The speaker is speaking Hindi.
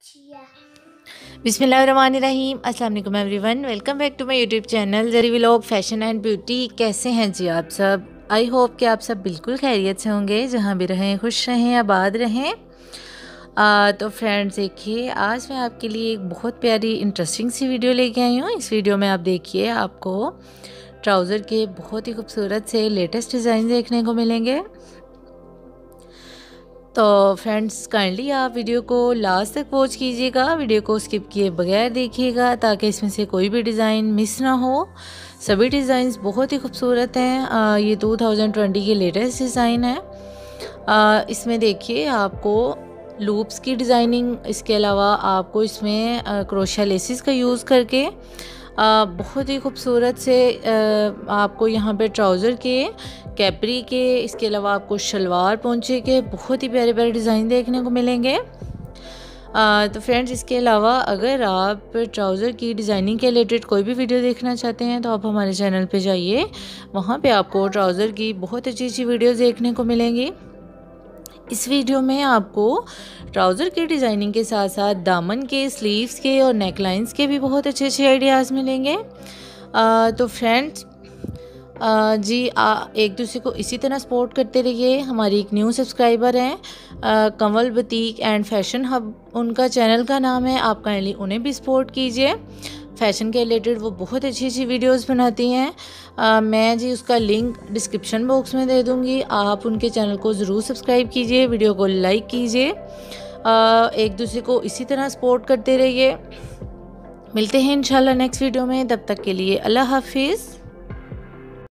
बिस्मिल्लाहिर्रहमानिर्रहीम। अस्सलाम वालेकुम everyone, welcome back to my YouTube channel Zari vlog fashion and beauty. कैसे हैं जी आप सब? आई होप कि आप सब बिल्कुल खैरियत से होंगे, जहाँ भी रहें खुश रहें आबाद रहें। तो फ्रेंड्स देखिए, आज मैं आपके लिए एक बहुत प्यारी इंटरेस्टिंग सी वीडियो लेके आई हूँ। इस वीडियो में आप देखिए, आपको ट्राउज़र के बहुत ही खूबसूरत से लेटेस्ट डिज़ाइन देखने को मिलेंगे। तो फ्रेंड्स काइंडली आप वीडियो को लास्ट तक वॉच कीजिएगा, वीडियो को स्किप किए बगैर देखिएगा, ताकि इसमें से कोई भी डिज़ाइन मिस ना हो। सभी डिज़ाइंस बहुत ही खूबसूरत हैं। ये 2020 के लेटेस्ट डिज़ाइन है। इसमें देखिए आपको लूप्स की डिज़ाइनिंग, इसके अलावा आपको इसमें क्रोशिया लेसिस का यूज़ करके बहुत ही खूबसूरत से आपको यहाँ पे ट्राउज़र के, कैपरी के, इसके अलावा आपको शलवार पोंचे के बहुत ही प्यारे प्यारे डिज़ाइन देखने को मिलेंगे। तो फ्रेंड्स, इसके अलावा अगर आप ट्राउज़र की डिज़ाइनिंग के रिलेटेड कोई भी वीडियो देखना चाहते हैं तो आप हमारे चैनल पे जाइए, वहाँ पे आपको ट्राउज़र की बहुत अच्छी अच्छी वीडियोज़ देखने को मिलेंगी। इस वीडियो में आपको ट्राउज़र की डिज़ाइनिंग के साथ साथ दामन के, स्लीव्स के और नेकलाइंस के भी बहुत अच्छे अच्छे आइडियाज़ मिलेंगे। तो फ्रेंड्स एक दूसरे को इसी तरह सपोर्ट करते रहिए। हमारी एक न्यू सब्सक्राइबर हैं, Kanwal boutique and fashion hub उनका चैनल का नाम है। आप काइंडली उन्हें भी सपोर्ट कीजिए। फ़ैशन के रिलेटेड वो बहुत अच्छी अच्छी वीडियोस बनाती हैं। मैं जी उसका लिंक डिस्क्रिप्शन बॉक्स में दे दूँगी। आप उनके चैनल को ज़रूर सब्सक्राइब कीजिए, वीडियो को लाइक कीजिए। एक दूसरे को इसी तरह सपोर्ट करते रहिए। मिलते हैं इंशाल्लाह नेक्स्ट वीडियो में, तब तक के लिए अल्लाह हाफिज़।